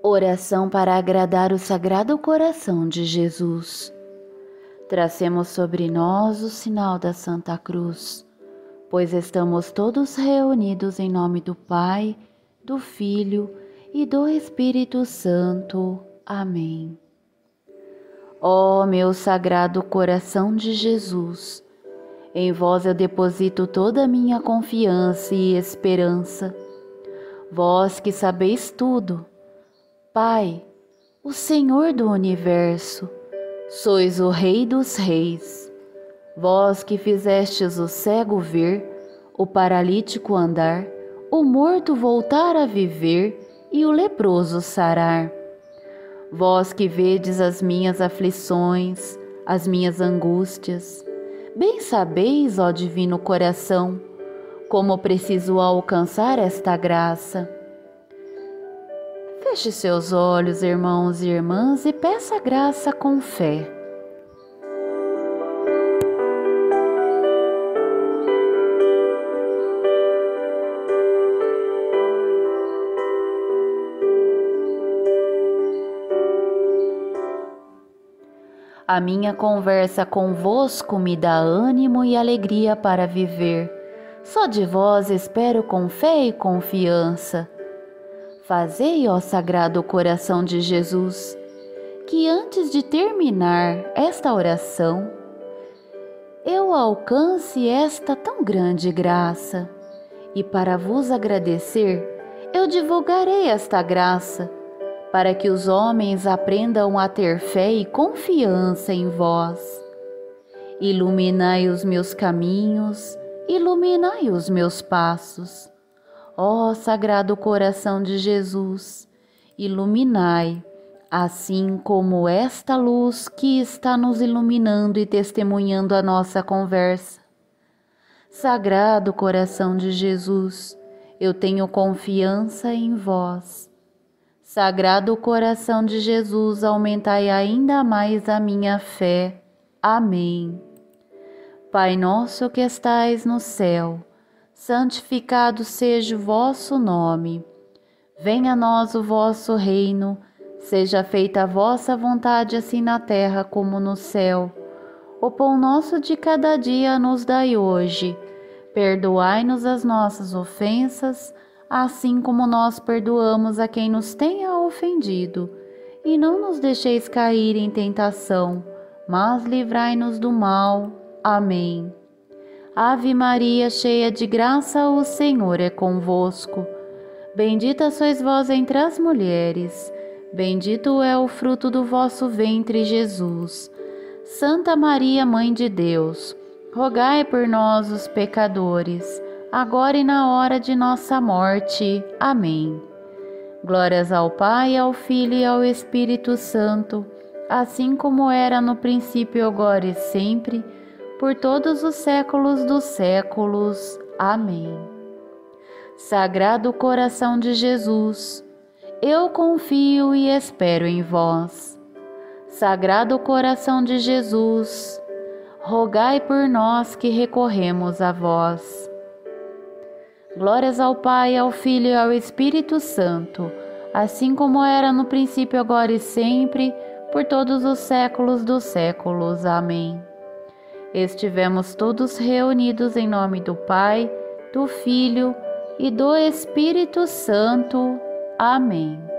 Oração para agradar o Sagrado Coração de Jesus. Tracemos sobre nós o sinal da Santa Cruz, pois estamos todos reunidos em nome do Pai, do Filho e do Espírito Santo. Amém. Ó meu Sagrado Coração de Jesus, em vós eu deposito toda a minha confiança e esperança. Vós que sabeis tudo, Pai, o Senhor do Universo, sois o Rei dos Reis. Vós que fizestes o cego ver, o paralítico andar, o morto voltar a viver e o leproso sarar. Vós que vedes as minhas aflições, as minhas angústias, bem sabeis, ó Divino Coração, como preciso alcançar esta graça. Feche seus olhos, irmãos e irmãs, e peça graça com fé. A minha conversa convosco me dá ânimo e alegria para viver. Só de vós espero com fé e confiança. Fazei, ó Sagrado Coração de Jesus, que antes de terminar esta oração, eu alcance esta tão grande graça. E para vos agradecer, eu divulgarei esta graça, para que os homens aprendam a ter fé e confiança em vós. Iluminai os meus caminhos, iluminai os meus passos. Ó Sagrado Coração de Jesus, iluminai, assim como esta luz que está nos iluminando e testemunhando a nossa conversa. Sagrado Coração de Jesus, eu tenho confiança em vós. Sagrado Coração de Jesus, aumentai ainda mais a minha fé. Amém. Pai nosso que estais no céu, santificado seja o vosso nome. Venha a nós o vosso reino, seja feita a vossa vontade assim na terra como no céu. O pão nosso de cada dia nos dai hoje. Perdoai-nos as nossas ofensas, assim como nós perdoamos a quem nos tenha ofendido. E não nos deixeis cair em tentação, mas livrai-nos do mal. Amém. Ave Maria, cheia de graça, o Senhor é convosco. Bendita sois vós entre as mulheres, bendito é o fruto do vosso ventre, Jesus. Santa Maria, Mãe de Deus, rogai por nós, os pecadores, agora e na hora de nossa morte. Amém. Glórias ao Pai, ao Filho e ao Espírito Santo, assim como era no princípio, agora e sempre, por todos os séculos dos séculos. Amém. Sagrado Coração de Jesus, eu confio e espero em vós. Sagrado Coração de Jesus, rogai por nós que recorremos a vós. Glórias ao Pai, ao Filho e ao Espírito Santo, assim como era no princípio, agora e sempre, por todos os séculos dos séculos. Amém. Estivemos todos reunidos em nome do Pai, do Filho e do Espírito Santo. Amém.